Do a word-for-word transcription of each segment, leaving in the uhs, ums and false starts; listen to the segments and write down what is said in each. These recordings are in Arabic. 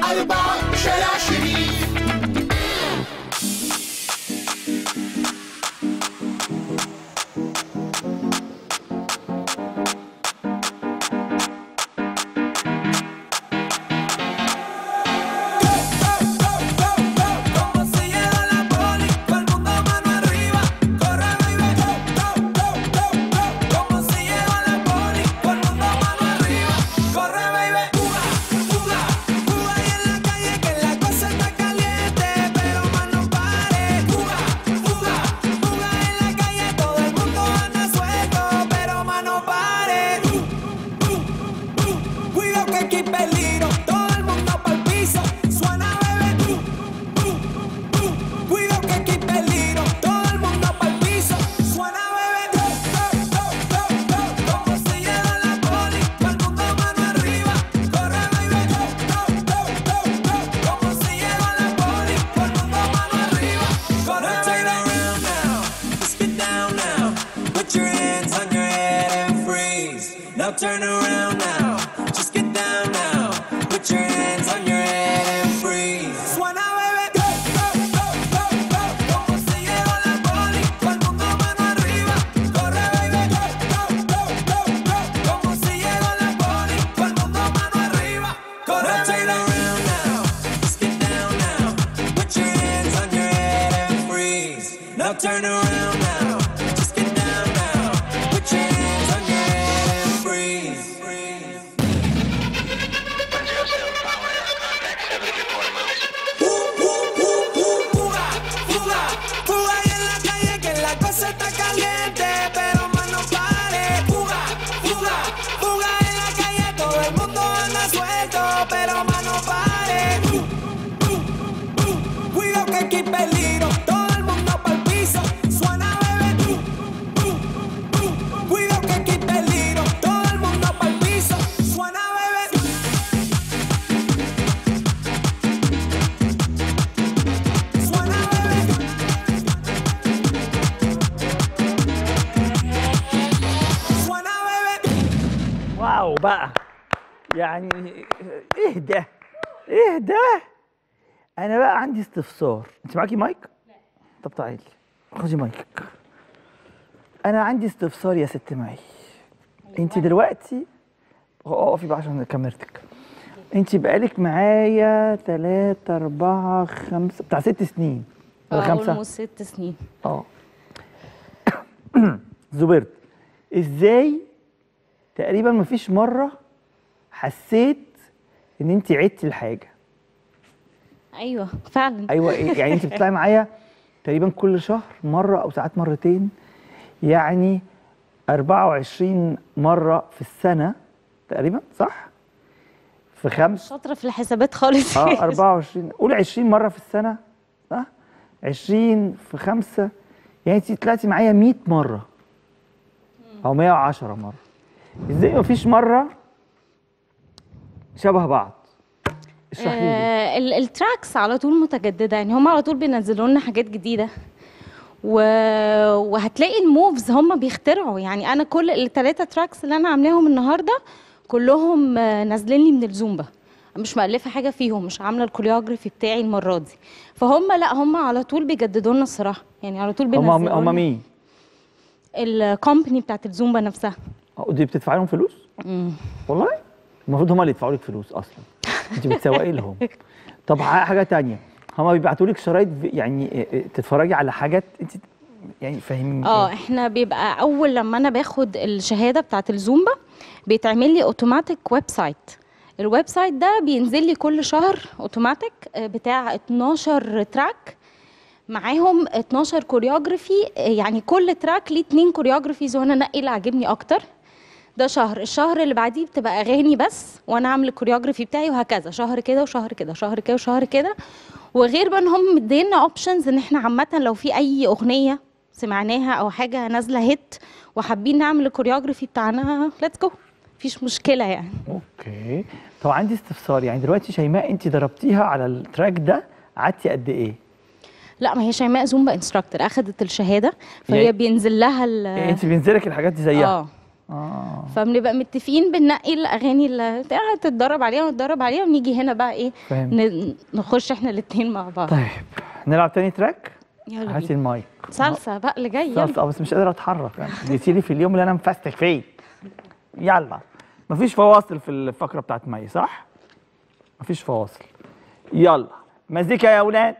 أربعة شارع شريف. Turn around now, just get down now. Put your hands on your head and freeze. Suena, bebé, go, go, go, go, go. Como se lleva la poli, todo el mundo mano arriba. Corre, baby, go, go, go, go, go. Como se lleva la poli, todo el mundo mano arriba. Corre, turn around now, just get down now. Put your hands on your head and freeze. Now turn around now. واو بقى يعني اهدى اهدى. انا بقى عندي استفسار. انت معاكي مايك؟ لا. طب تعالي خدي مايكك. انا عندي استفسار يا ست ماي. انت دلوقتي اقفي بقى عشان كاميرتك. انت بقالك معايا تلاتة أربعة خمسة بتاع ست سنين ولا خمسة؟ اه ست سنين. اه زبرت ازاي تقريبا مفيش مرة حسيت ان انت عدتي الحاجة؟ ايوه فعلا. ايوه ايه يعني انت بتطلعي معايا تقريبا كل شهر مرة او ساعات مرتين، يعني أربعة وعشرين مرة في السنة تقريبا، صح؟ في خمس شاطرة في الحسابات خالص. اه أربعة وعشرين، قولي عشرين مرة في السنة، صح؟ عشرين في خمسة يعني انت طلعتي معايا مية مرة او مية وعشرة مرة. ازاي مفيش مرة شبه بعض؟ اشرحي لي. آه التراكس على طول متجددة، يعني هم على طول بينزلوا لنا حاجات جديدة و... وهتلاقي الموفز هم بيخترعوا. يعني انا كل الثلاثة تراكس اللي انا عاملاهم النهارده كلهم نازلين لي من الزومبا، مش مألفة حاجة فيهم، مش عاملة الكوريوجرافي بتاعي المرة دي. فهم لا هم على طول بيجددوا لنا الصراحة، يعني على طول بينزلوا. هم هم مين؟ الكومباني بتاعت الزومبا نفسها. ودي بتدفعي لهم فلوس؟ امم والله؟ المفروض هم اللي يدفعوا لك فلوس اصلا. انت بتسوقي لهم. طب حاجة تانية، هم بيبعتوا لك شرايط يعني تتفرجي على حاجات انت يعني فاهمين؟ اه احنا بيبقى اول لما انا باخد الشهاده بتاعت الزومبا بيتعمل لي اوتوماتيك ويب سايت. الويب سايت ده بينزل لي كل شهر اوتوماتيك بتاع اتناشر تراك معاهم اتناشر كوريوجرافي، يعني كل تراك ليه اتنين كوريوجرافيز وانا انقي اللي عاجبني اكتر. ده شهر. الشهر اللي بعديه بتبقى اغاني بس وانا عامله الكوريوجرافي بتاعي، وهكذا شهر كده وشهر كده شهر كده وشهر كده. وغير بقى ان هم مدينا اوبشنز ان احنا عامه لو في اي اغنيه سمعناها او حاجه نازله هيت وحابين نعمل الكوريوجرافي بتاعنا، ليتس جو، مفيش مشكله يعني. اوكي. طب عندي استفسار، يعني دلوقتي شيماء انت ضربتيها على التراك ده قعدتي قد ايه؟ لا ما هي شيماء زومبا انستراكتور، اخذت الشهاده فهي يعني بينزل لها ال انت بينزل لك الحاجات دي زيها؟ اه اه فبنبقى متفقين بننقي الاغاني اللي هتتدرب عليها ونتدرب عليها، ونيجي هنا بقى ايه فهمت. ن- نخش احنا الاثنين مع بعض. طيب نلعب تاني تراك. يلا هاتي بينا. المايك. صلصه بقى اللي جاي. يلا. صلصه، بس مش قادر اتحرك يعني. جيتي لي في اليوم اللي انا مفستك فيه. يلا. مفيش فواصل في الفقره بتاعت مي، صح؟ مفيش فواصل. يلا مزيكا يا اولاد.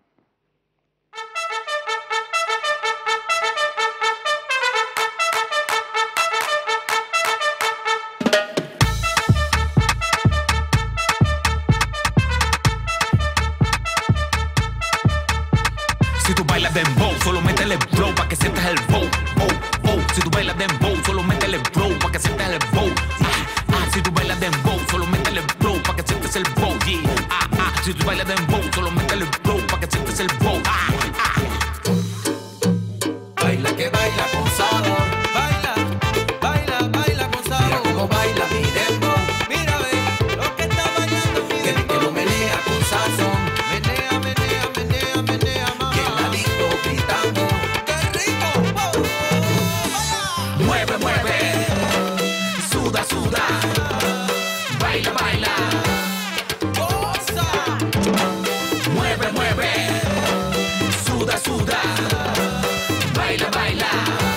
Si tú bailas dembow, solo métele flow pa' que sientas el bow, bow, bow. Si tú bailas dembow, solo métele flow pa' que sientas el bow. Ah, ah. Si tú bailas dembow, solo métele flow pa' que sientas el bow. Yeah. Ah, ah. Si tú bailas dembow, solo métele flow pa' que sientas el bow. Ah, ah. Baila que baila con sabor. Baila, baila, baila con sabor. Mira cómo baila mi dembow. Mira ve lo que está bailando mi dembow. Que lo menea con sazón. Menea, menea, menea, menea, mamá. Que el ladito gritando. ¡Qué rico! ¡Wow! Mueve, mueve. Suda, suda. Baila, baila. Goza. Mueve, mueve. Suda, suda. Baila, baila.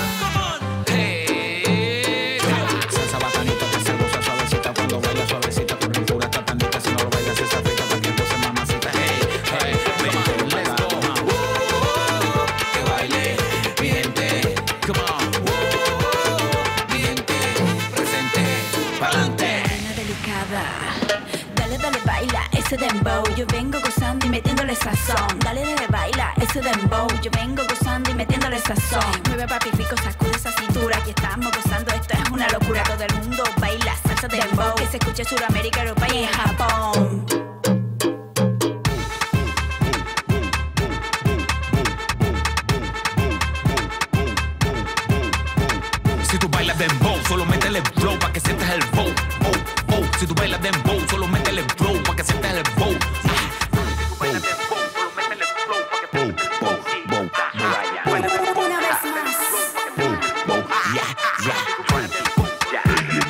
Hey. Salsa bacanita, te hace gozar suavecita. Cuando baila suavecita, tu cintura está tan rica. Si no lo bailas, esa rica pa' que entonces mamacita. Hey, hey, vente, let's go. Que baile, mi gente. Come on. Mi gente, presente, pa'lante. Nena delicada, dale, dale, baila ese dembow. Yo vengo gozando y metiéndole sazón. Dale, dale, baila ese dembow. Yo vengo gozando y metiéndole sazón. Mueve papi rico, sacude esa cintura. Aquí estamos gozando, esto es una locura. Todo el mundo baila salsa dembow. Que se escuche Sudamérica, Europa y en Japón. Si tú bailas dembow, solo métele flow pa' que sientas el bow, bow, bow. Si tú bailas dembow, solo métele flow pa' que sientas el bow. Ah, ah. Si tú bailas dembow, solo métele flow pa' que sientas el bow, bow, bow. Una vez más. Bow, bow, yeah, yeah. Si tú bailas dembow, yeah.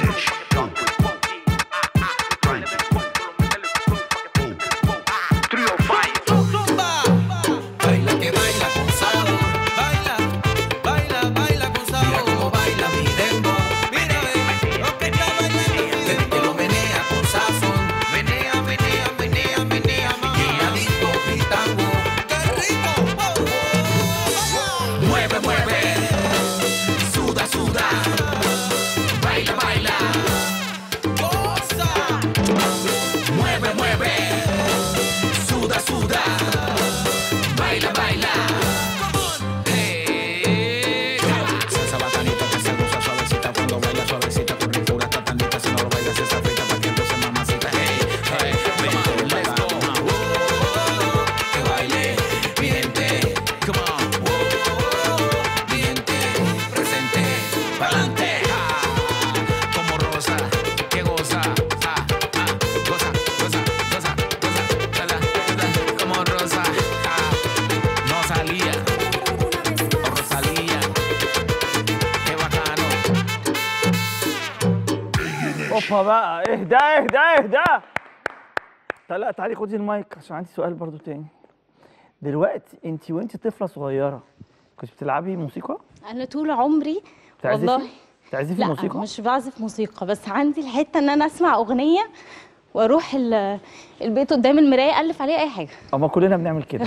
Trio five. Baila que baila con sabor. Baila, baila, baila con sabor. Mira cómo baila mi dembow. Mira ve lo que está bailando mi dembow. Que lo menea con sazón. Menea, menea, menea, menea, mamá. Y adicto gritando. ¡Qué rico! Mueve, mueve. Suda, suda. Baila, baila. Goza. Mueve, mueve. Suda, suda. Baila, baila. Hey. Salsa bacanita, te hace gozar suavecita. Cuando baila suavecita, tu cintura está tan rica. Si no lo bailas, esa rica pa' que entonces mamacita. Hey, hey, vente, let's go. Que baile, mi gente. Come on. Mi gente, presente, pa'lante. Ah, como Rosa, que goza. Ah, ah, goza, goza, goza, goza, goza, goza. Como Rosa, ah, no salía. O Rosalía, qué bacano. اوبا بقى، اهدى اهدى اهدى. طيب لا تعالي خدي المايك عشان عندي سؤال برضو تاني. دلوقتي انت وانت طفله صغيره كنت بتلعبي موسيقى؟ انا طول عمري بتعزفي؟ والله بتعزفي لا موسيقى؟ مش بعزف موسيقى، بس عندي الحته ان انا اسمع اغنيه واروح ال- البيت قدام المرايه الف عليها اي حاجه. اما كلنا بنعمل كده.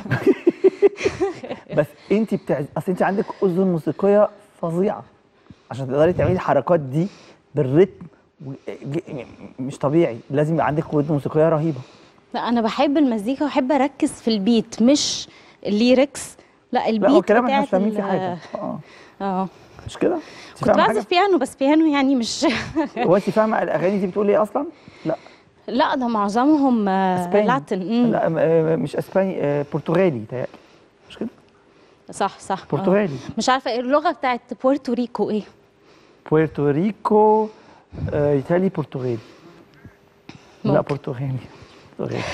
بس انت بتعز... اصل انت عندك اذن موسيقيه فظيعه عشان تقدري تعملي الحركات دي بالريتم و... ج- مش طبيعي، لازم يبقى عندك اذن موسيقيه رهيبه. لا انا بحب المزيكا واحب اركز في البيت مش الليركس. لا البيت لا هو الكلام احنا مش بتاعت فاهمين فيه ال- حاجه. اه اه مش كده؟ انت كنت فاهمة بعزف حاجة؟ بيانو، بس بيانو يعني مش هو انت فاهمه الاغاني دي بتقول ايه اصلا؟ لا لا ده معظمهم آه، اسباني. لاتن. مم. لا م- آه، مش اسباني، آه، برتغالي تهيألي. مش كده؟ صح صح آه. برتغالي. مش عارفه ايه اللغه بتاعت بورتوريكو ايه. بورتوريكو، آه، يتهيألي برتغالي. لا ممكن. برتغالي. برتغالي.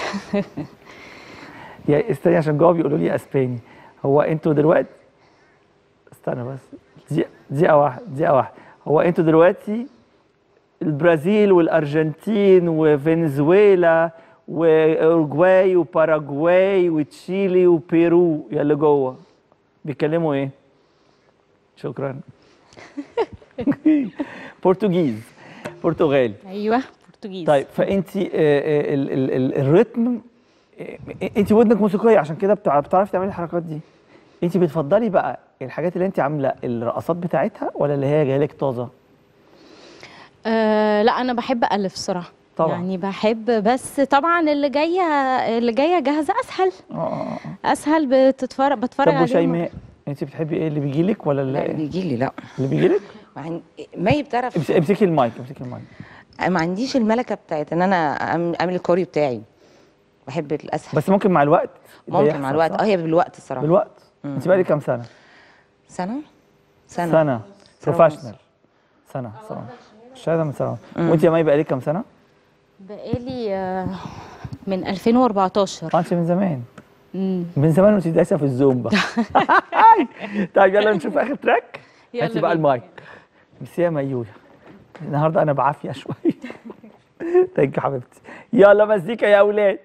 يا استني عشان جواب بيقولوا لي اسباني. هو انتوا دلوقتي استنى بس دقيقة دقيقة واحدة دقيقة واحدة هو انتوا دلوقتي البرازيل والارجنتين وفنزويلا واوروجواي وباراجواي وتشيلي وبيرو يا اللي جوه بيتكلموا ايه؟ شكرا. برتغيز، برتغالي. ايوه برتغيز. طيب فانت الريتم، انت ودنك موسيقيه عشان كده بتعرفي تعملي الحركات دي. انت بتفضلي بقى الحاجات اللي انت عامله الرقصات بتاعتها ولا اللي هي جايه لك طازه؟ أه لا انا بحب الف صراحه طبعا. يعني بحب، بس طبعا اللي جايه اللي جايه جاهزه اسهل. اه اسهل بتتفرج بتفرج طب عليهم. وشيماء انت بتحبي ايه اللي بيجي لك ولا لا اللي بيجي لي لا اللي بيجي لك؟ مع مي بتعرف. امس- امسكي المايك، امسكي المايك. ما عنديش الملكه بتاعت ان انا أعمل- اعمل الكوريو بتاعي، بحب الاسهل. بس ممكن مع الوقت ده ممكن يحصل، مع الوقت صح؟ اه هي بالوقت الصراحه. بالوقت. انت بقى لك كام سنه؟ سنه سنه سنه سنة بروفيشنال. سنه سنه الشهاده من سنه. وانت يا مي بقى لك كام سنه؟ بقالي آه، من ألفين وأربعتاشر. اه انت من زمان. مم. من زمان وانت دايسه في الزومبا. طيب يلا نشوف اخر تراك. يلا هاتي بقى بينا. المايك. ميرسي يا ميوله. النهارده انا بعافيه شويه. ثانك يو حبيبتي. يلا مزيكا يا اولاد.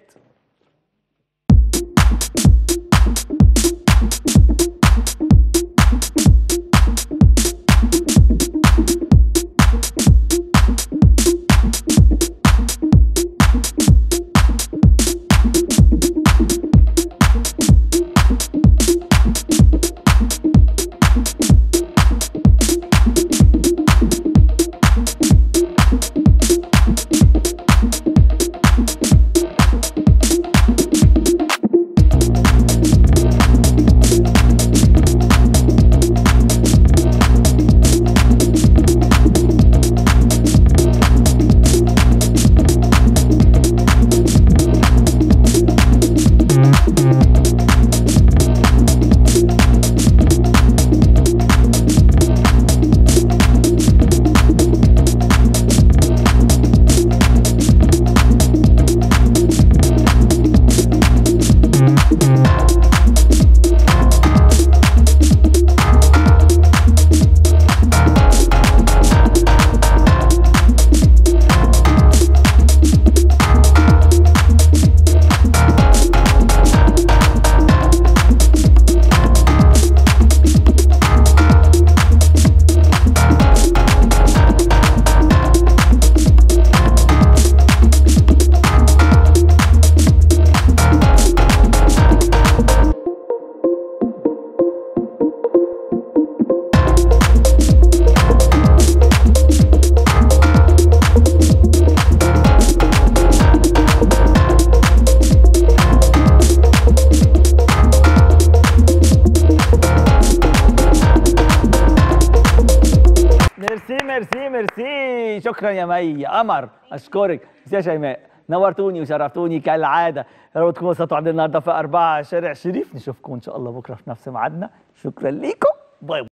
ميرسي ميرسي ميرسي. شكرا يا مي يا قمر، اشكرك. ميرسي يا شيماء، نورتوني وشرفتوني كالعاده. يا رب تكونوا انبسطتوا عندنا النهارده في أربعة شارع شريف. نشوفكم ان شاء الله بكره في نفس ميعادنا. شكرا ليكم، باي باي.